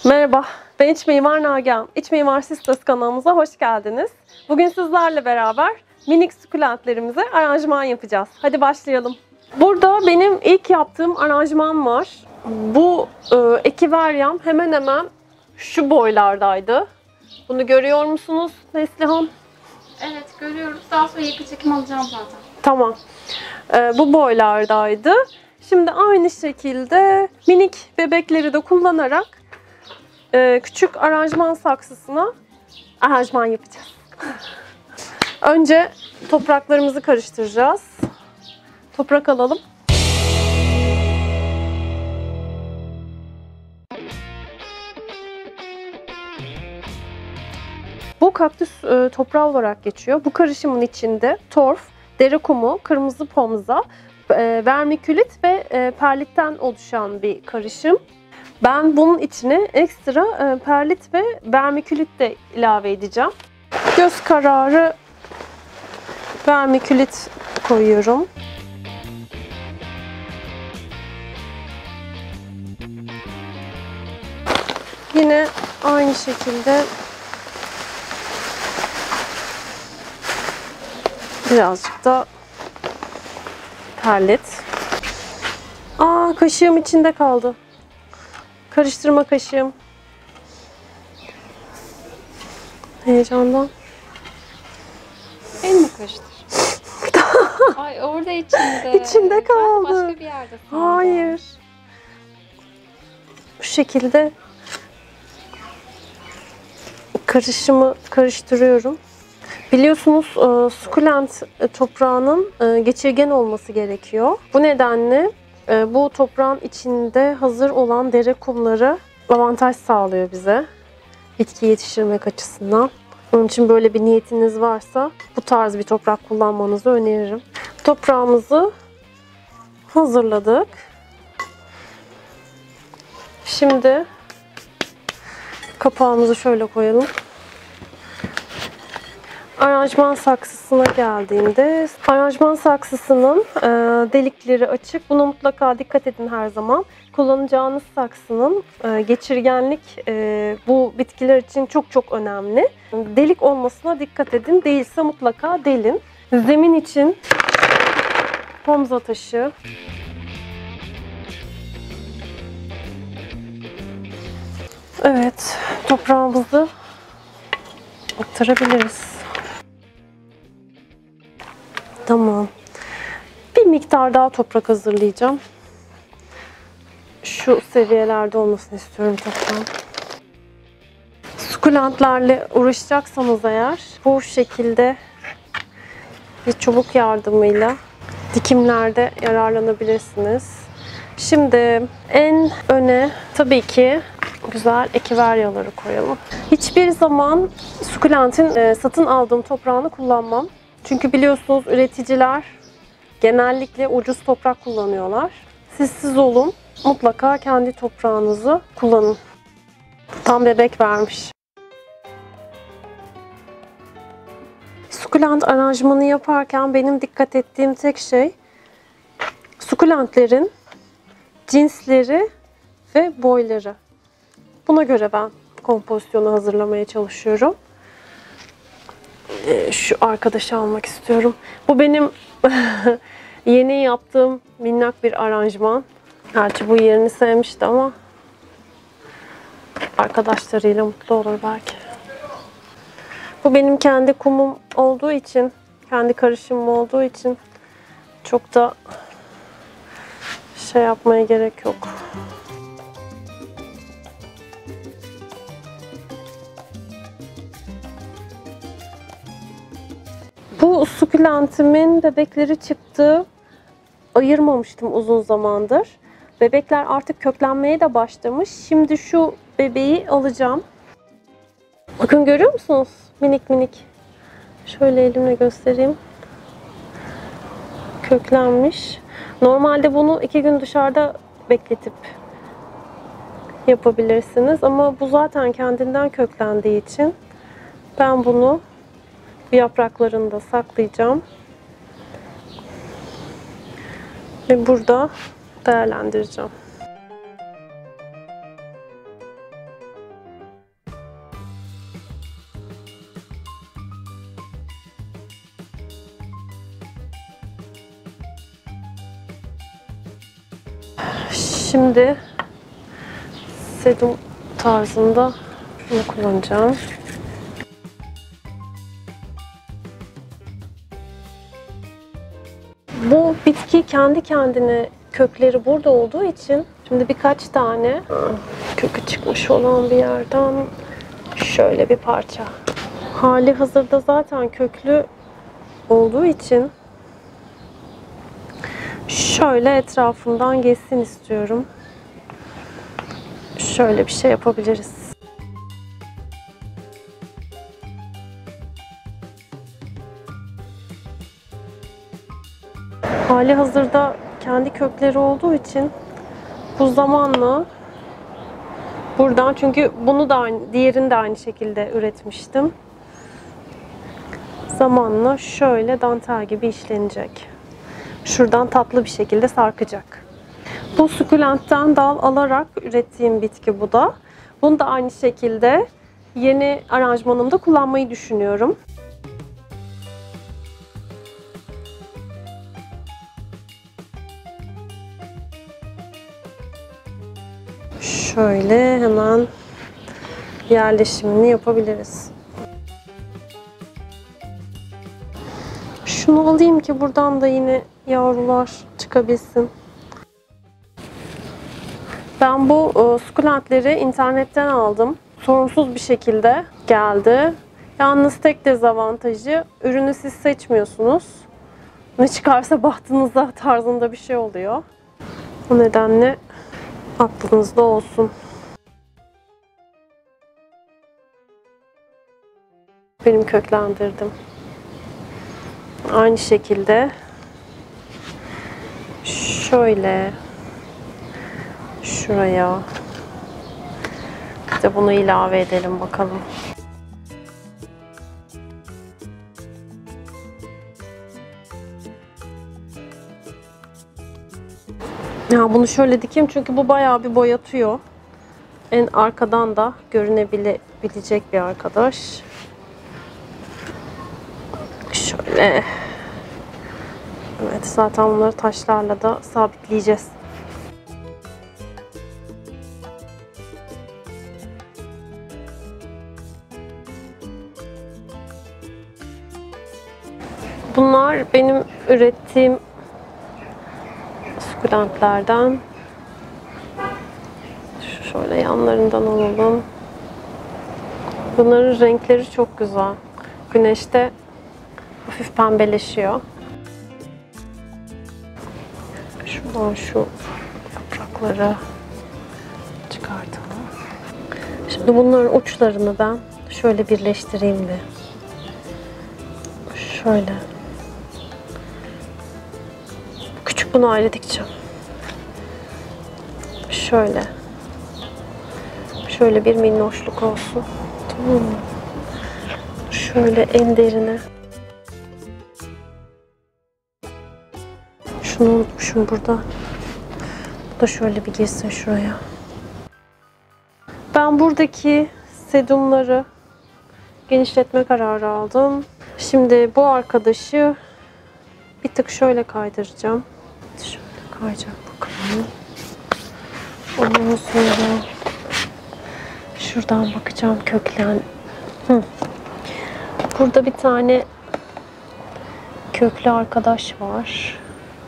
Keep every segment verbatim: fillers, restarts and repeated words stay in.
Merhaba, ben İç Mimar Nagihan. İç Mimar Sisters kanalımıza hoş geldiniz. Bugün sizlerle beraber minik sukulentlerimize aranjman yapacağız. Hadi başlayalım. Burada benim ilk yaptığım aranjman var. Bu e, ekiveryam hemen hemen şu boylardaydı. Bunu görüyor musunuz Neslihan? Evet, görüyoruz. Daha sonra yakın çekim alacağım zaten. Tamam. E, bu boylardaydı. Şimdi aynı şekilde minik bebekleri de kullanarak e, küçük aranjman saksısına aranjman yapacağız. Önce topraklarımızı karıştıracağız. Toprak alalım. Bu kaktüs e, toprağı olarak geçiyor. Bu karışımın içinde torf, dere kumu, kırmızı pomza, e, vermikülit ve e, perlitten oluşan bir karışım. Ben bunun içine ekstra e, perlit ve vermikülit de ilave edeceğim. Göz kararı vermikülit koyuyorum. Yine aynı şekilde birazcık da perlit. Aa, kaşığım içinde kaldı. Karıştırma kaşığım. Heyecandan. El mi karıştır? Ay orada içinde. İçinde kaldı. Ben başka bir yerde sandım. Hayır. Bu şekilde karışımı karıştırıyorum. Biliyorsunuz e, sukulent toprağının e, geçirgen olması gerekiyor. Bu nedenle e, bu toprağın içinde hazır olan dere kumları avantaj sağlıyor bize. Bitki yetiştirmek açısından. Onun için böyle bir niyetiniz varsa bu tarz bir toprak kullanmanızı öneririm. Toprağımızı hazırladık. Şimdi kapağımızı şöyle koyalım. Aranjman saksısına geldiğinde, aranjman saksısının e, delikleri açık. Buna mutlaka dikkat edin her zaman. Kullanacağınız saksının e, geçirgenlik e, bu bitkiler için çok çok önemli. Delik olmasına dikkat edin. Değilse mutlaka delin. Zemin için pomza taşı. Evet, toprağımızı aktarabiliriz. Tamam. Bir miktar daha toprak hazırlayacağım. Şu seviyelerde olmasını istiyorum toprağın. Sukulentlerle uğraşacaksanız eğer bu şekilde bir çubuk yardımıyla dikimlerde yararlanabilirsiniz. Şimdi en öne tabii ki güzel ekiveryaları koyalım. Hiçbir zaman sukulentin satın aldığım toprağını kullanmam. Çünkü biliyorsunuz üreticiler genellikle ucuz toprak kullanıyorlar. Siz siz olun. Mutlaka kendi toprağınızı kullanın. Tam bebek vermiş. Sukulent aranjmanı yaparken benim dikkat ettiğim tek şey sukulentlerin cinsleri ve boyları. Buna göre ben kompozisyonu hazırlamaya çalışıyorum. Şu arkadaşı almak istiyorum. Bu benim yeni yaptığım minnak bir aranjman. Gerçi bu yerini sevmişti ama arkadaşlarıyla mutlu olur belki. Bu benim kendi kumum olduğu için, kendi karışımım olduğu için çok da şey yapmaya gerek yok. Bu sukulentimin bebekleri çıktı. Ayırmamıştım uzun zamandır. Bebekler artık köklenmeye de başlamış. Şimdi şu bebeği alacağım. Bakın görüyor musunuz? Minik minik. Şöyle elimle göstereyim. Köklenmiş. Normalde bunu iki gün dışarıda bekletip yapabilirsiniz. Ama bu zaten kendinden köklendiği için ben bunu yapraklarını da saklayacağım. Ve burada değerlendireceğim. Şimdi sedum tarzında bunu kullanacağım. Bu bitki kendi kendine kökleri burada olduğu için şimdi birkaç tane kökü çıkmış olan bir yerden şöyle bir parça. Hali hazırda zaten köklü olduğu için şöyle etrafından geçsin istiyorum. Şöyle bir şey yapabiliriz. Hali hazırda kendi kökleri olduğu için bu zamanla buradan, çünkü bunu da aynı, diğerini de aynı şekilde üretmiştim. Zamanla şöyle dantel gibi işlenecek. Şuradan tatlı bir şekilde sarkacak. Bu sukulentten dal alarak ürettiğim bitki bu da. Bunu da aynı şekilde yeni aranjmanımda kullanmayı düşünüyorum. Şöyle hemen yerleşimini yapabiliriz. Şunu alayım ki buradan da yine yavrular çıkabilsin. Ben bu e, sukulentleri internetten aldım. Sorunsuz bir şekilde geldi. Yalnız tek dezavantajı, ürünü siz seçmiyorsunuz. Ne çıkarsa bahtınıza tarzında bir şey oluyor. O nedenle aklınızda olsun. Benim köklendirdim. Aynı şekilde şöyle şuraya bir de bunu ilave edelim bakalım. Ya bunu şöyle dikeyim çünkü bu bayağı bir boyatıyor. En arkadan da görünebilecek bir arkadaş. Şöyle. Evet, zaten bunları taşlarla da sabitleyeceğiz. Bunlar benim ürettiğim sukulentlerden. Şöyle yanlarından alalım. Bunların renkleri çok güzel. Güneşte hafif pembeleşiyor. Şuradan şu yaprakları çıkartalım. Şimdi bunların uçlarını ben şöyle birleştireyim bir. Şöyle. Küçük bunu ayrı dikeceğim. Şöyle. Şöyle bir minnoşluk olsun. Tamam mı? Şöyle en derine. Şunu unutmuşum burada. Bu da şöyle bir girsin şuraya. Ben buradaki sedumları genişletme kararı aldım. Şimdi bu arkadaşı bir tık şöyle kaydıracağım. Şöyle kayacak bakalım. Ondan sonra şuradan bakacağım köklen. Hı. Burada bir tane köklü arkadaş var.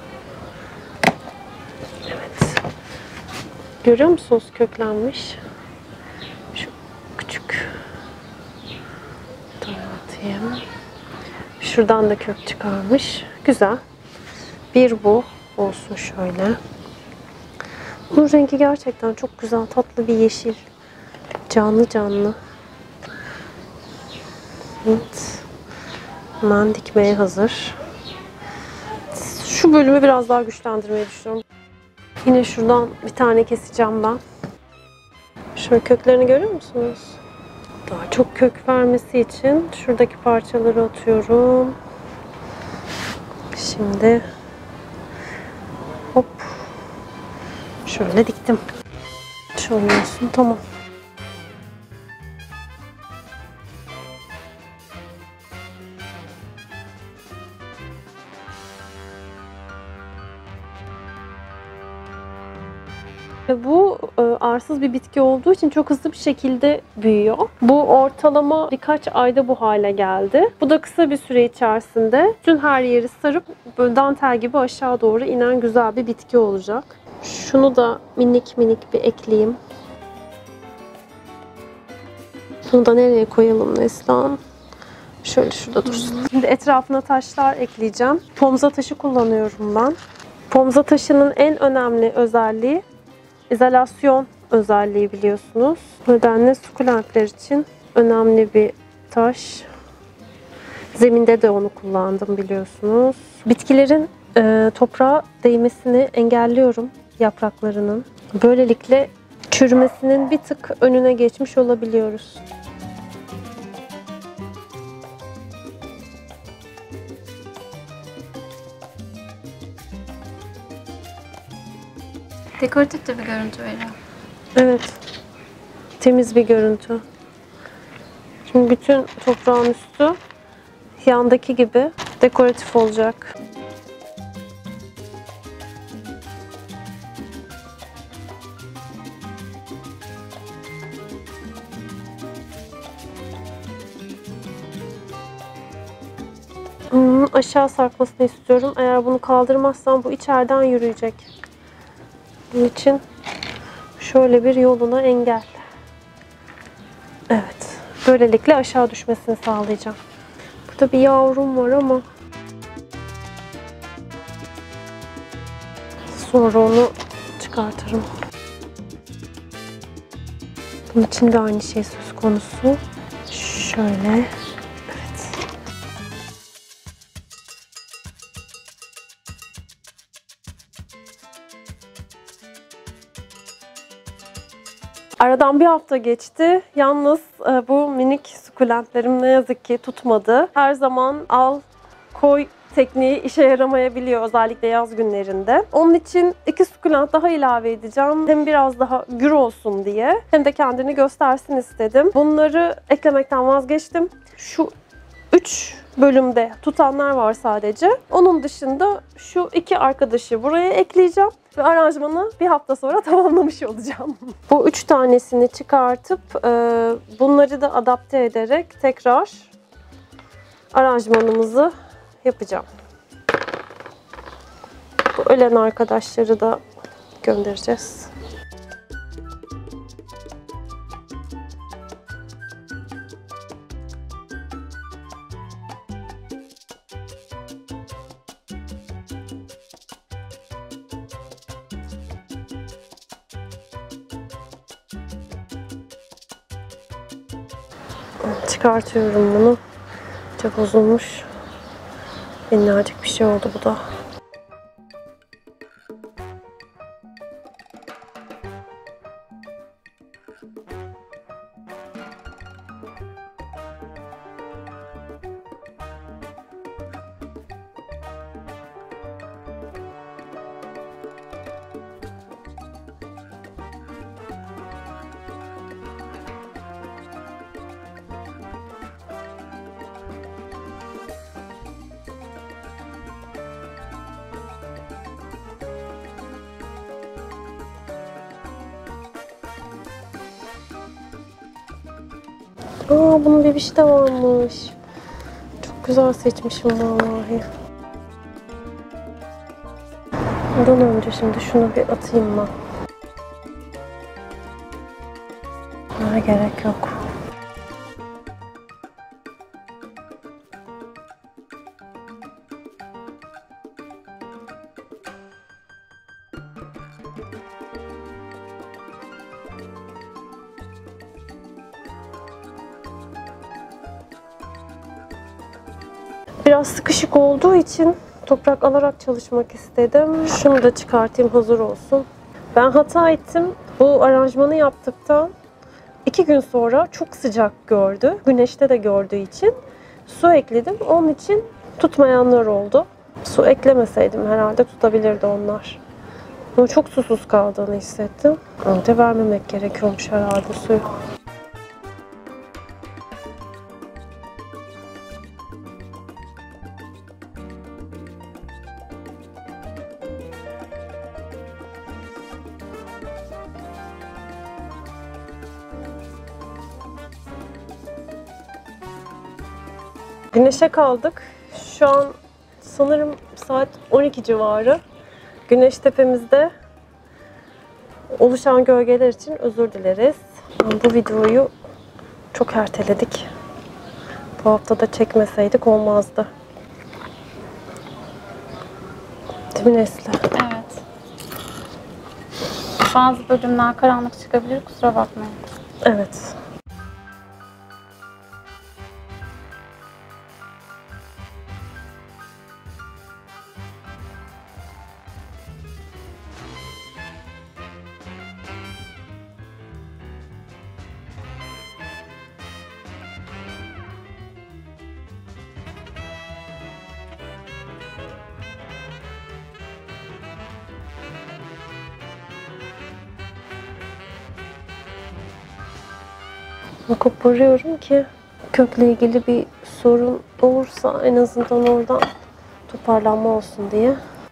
Evet. Görüyor musunuz? Köklenmiş. Şu küçük. Atayım. Şuradan da kök çıkarmış. Güzel. Bir bu olsun şöyle. Bunun rengi gerçekten çok güzel. Tatlı bir yeşil. Canlı canlı. Evet. Hemen dikmeye hazır. Şu bölümü biraz daha güçlendirmeyi düşünüyorum. Yine şuradan bir tane keseceğim ben. Şöyle köklerini görüyor musunuz? Daha çok kök vermesi için şuradaki parçaları atıyorum. Şimdi hop şöyle diktim. Şöyle olsun, tamam. Ve bu e, arsız bir bitki olduğu için çok hızlı bir şekilde büyüyor. Bu ortalama birkaç ayda bu hale geldi. Bu da kısa bir süre içerisinde bütün her yeri sarıp böyle dantel gibi aşağı doğru inen güzel bir bitki olacak. Şunu da minik minik bir ekleyeyim. Bunu da nereye koyalım Neslihan? Şöyle şurada dursun. Şimdi etrafına taşlar ekleyeceğim. Pomza taşı kullanıyorum ben. Pomza taşının en önemli özelliği izolasyon özelliği biliyorsunuz. Bu nedenle sukulentler için önemli bir taş. Zeminde de onu kullandım biliyorsunuz. Bitkilerin e, toprağa değmesini engelliyorum yapraklarının. Böylelikle çürümesinin bir tık önüne geçmiş olabiliyoruz. Dekoratif de bir görüntü veriyor. Evet. Temiz bir görüntü. Şimdi bütün toprağın üstü yandaki gibi dekoratif olacak. Hmm, aşağı sarkmasını istiyorum. Eğer bunu kaldırmazsam bu içeriden yürüyecek. Bunun için şöyle bir yoluna engel. Evet. Böylelikle aşağı düşmesini sağlayacağım. Burada bir yavrum var ama sonra onu çıkartırım. Bunun için de aynı şey söz konusu. Şöyle. Evet. Aradan bir hafta geçti. Yalnız e, bu minik sukulentlerim ne yazık ki tutmadı. Her zaman al, koy tekniği işe yaramayabiliyor özellikle yaz günlerinde. Onun için iki sukulent daha ilave edeceğim. Hem biraz daha gür olsun diye hem de kendini göstersin istedim. Bunları eklemekten vazgeçtim. Şu üç bölümde tutanlar var sadece. Onun dışında şu iki arkadaşı buraya ekleyeceğim. Ve aranjmanı bir hafta sonra tamamlamış olacağım. Bu üç tanesini çıkartıp e, bunları da adapte ederek tekrar aranjmanımızı yapacağım. Bu ölen arkadaşları da göndereceğiz. Çıkartıyorum bunu. Çok bozulmuş. Minnacık bir şey oldu bu da. Aa, bunun bebişi de varmış. Çok güzel seçmişim vallahi. Ondan önce şimdi şunu bir atayım ben. Buna gerek yok. Biraz sıkışık olduğu için toprak alarak çalışmak istedim. Şunu da çıkartayım hazır olsun. Ben hata ettim. Bu aranjmanı yaptıktan iki gün sonra çok sıcak gördü. Güneşte de gördüğü için su ekledim. Onun için tutmayanlar oldu. Su eklemeseydim herhalde tutabilirdi onlar. Ama çok susuz kaldığını hissettim. Önce vermemek gerekiyormuş herhalde suyu. Güneşe kaldık. Şu an sanırım saat on iki civarı. Güneş tepemizde. Oluşan gölgeler için özür dileriz. Bu videoyu çok erteledik. Bu hafta da çekmeseydik olmazdı. Değil mi Nesli? Evet. Bazı bölümler karanlık çıkabilir, kusura bakmayın. Evet. Koparıyorum ki kökle ilgili bir sorun olursa en azından oradan toparlanma olsun diye.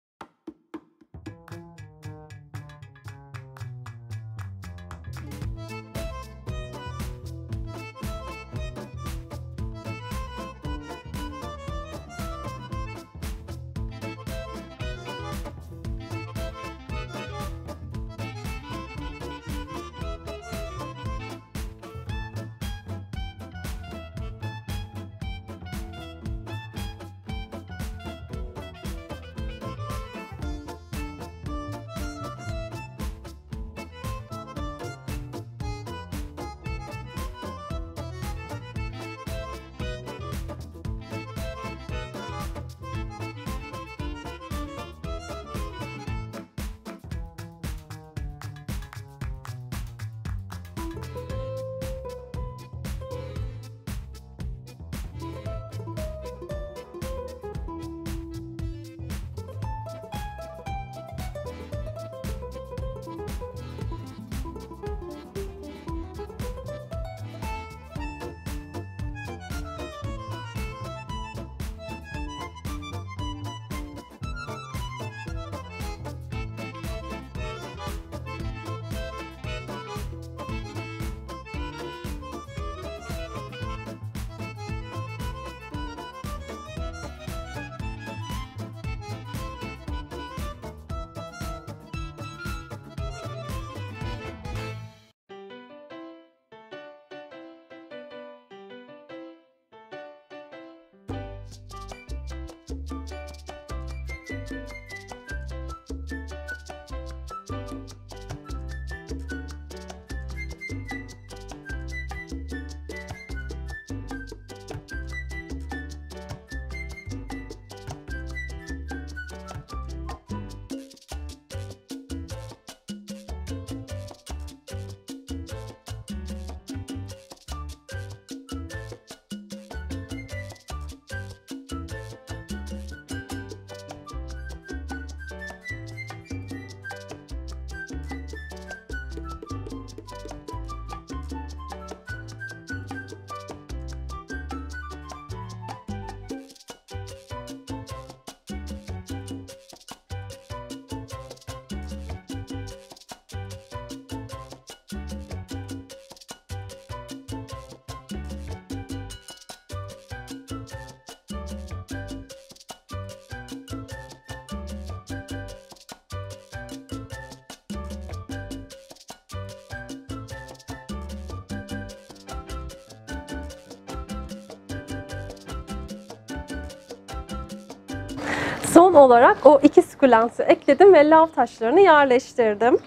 Son olarak o iki sukulent'i ekledim ve lav taşlarını yerleştirdim.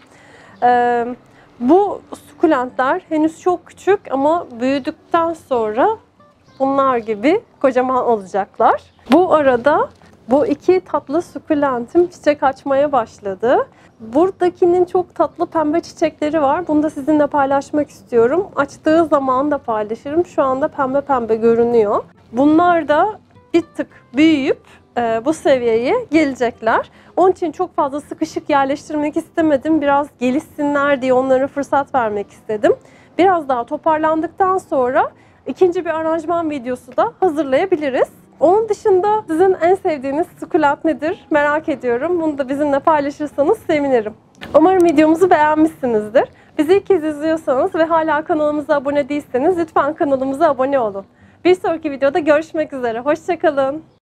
Ee, bu sukulentler henüz çok küçük ama büyüdükten sonra bunlar gibi kocaman olacaklar. Bu arada bu iki tatlı sukulentim çiçek açmaya başladı. Buradakinin çok tatlı pembe çiçekleri var. Bunu da sizinle paylaşmak istiyorum. Açtığı zaman da paylaşırım. Şu anda pembe pembe görünüyor. Bunlar da bir tık büyüyüp e, bu seviyeye gelecekler. Onun için çok fazla sıkışık yerleştirmek istemedim. Biraz gelişsinler diye onlara fırsat vermek istedim. Biraz daha toparlandıktan sonra ikinci bir aranjman videosu da hazırlayabiliriz. Onun dışında sizin en sevdiğiniz sukulent nedir merak ediyorum. Bunu da bizimle paylaşırsanız sevinirim. Umarım videomuzu beğenmişsinizdir. Bizi ilk kez izliyorsanız ve hala kanalımıza abone değilseniz lütfen kanalımıza abone olun. Bir sonraki videoda görüşmek üzere. Hoşçakalın.